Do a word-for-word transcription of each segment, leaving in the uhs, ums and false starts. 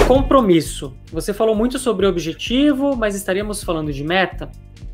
compromisso. Você falou muito sobre objetivo, mas estaríamos falando de meta.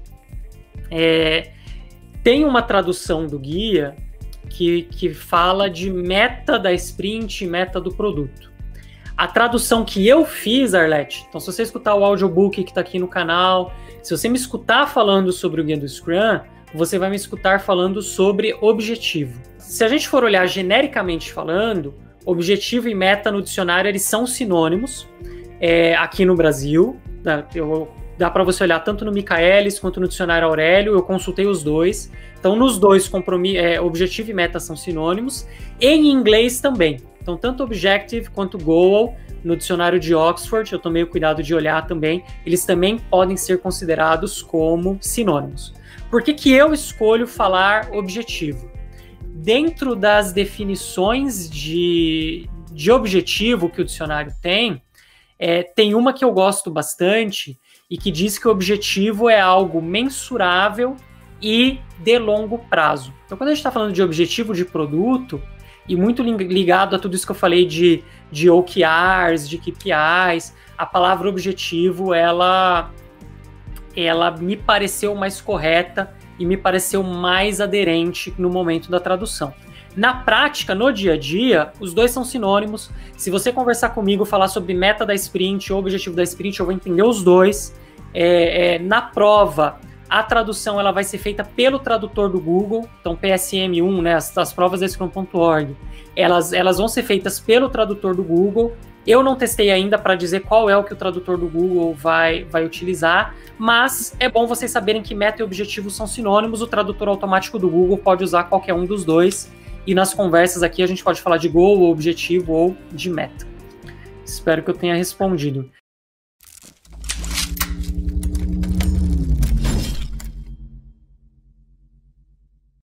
É, tem uma tradução do guia que, que fala de meta da sprint, meta do produto. A tradução que eu fiz, Arlete, então se você escutar o audiobook que está aqui no canal, se você me escutar falando sobre o guia do Scrum, você vai me escutar falando sobre objetivo. Se a gente for olhar genericamente falando, objetivo e meta no dicionário, eles são sinônimos é, aqui no Brasil. Tá? Eu, dá para você olhar tanto no Michaelis quanto no dicionário Aurélio, eu consultei os dois. Então, nos dois, é, objetivo e meta são sinônimos. Em inglês também. Então, tanto objective quanto goal, no dicionário de Oxford, eu tomei o cuidado de olhar também, eles também podem ser considerados como sinônimos. Por que que eu escolho falar objetivo? Dentro das definições de, de objetivo que o dicionário tem, é, tem uma que eu gosto bastante e que diz que o objetivo é algo mensurável e de longo prazo. Então, quando a gente está falando de objetivo de produto, e muito ligado a tudo isso que eu falei de, de O K Rs, de K P Is, a palavra objetivo, ela, ela me pareceu mais correta e me pareceu mais aderente no momento da tradução. Na prática, no dia a dia, os dois são sinônimos. Se você conversar comigo, falar sobre meta da sprint ou objetivo da sprint, eu vou entender os dois. É, é, na prova, a tradução ela vai ser feita pelo tradutor do Google, então P S M um, né, as, as provas da Scrum ponto org, elas, elas vão ser feitas pelo tradutor do Google. Eu não testei ainda para dizer qual é o que o tradutor do Google vai, vai utilizar, mas é bom vocês saberem que meta e objetivo são sinônimos. O tradutor automático do Google pode usar qualquer um dos dois, e nas conversas aqui a gente pode falar de goal, ou objetivo, ou de meta. Espero que eu tenha respondido.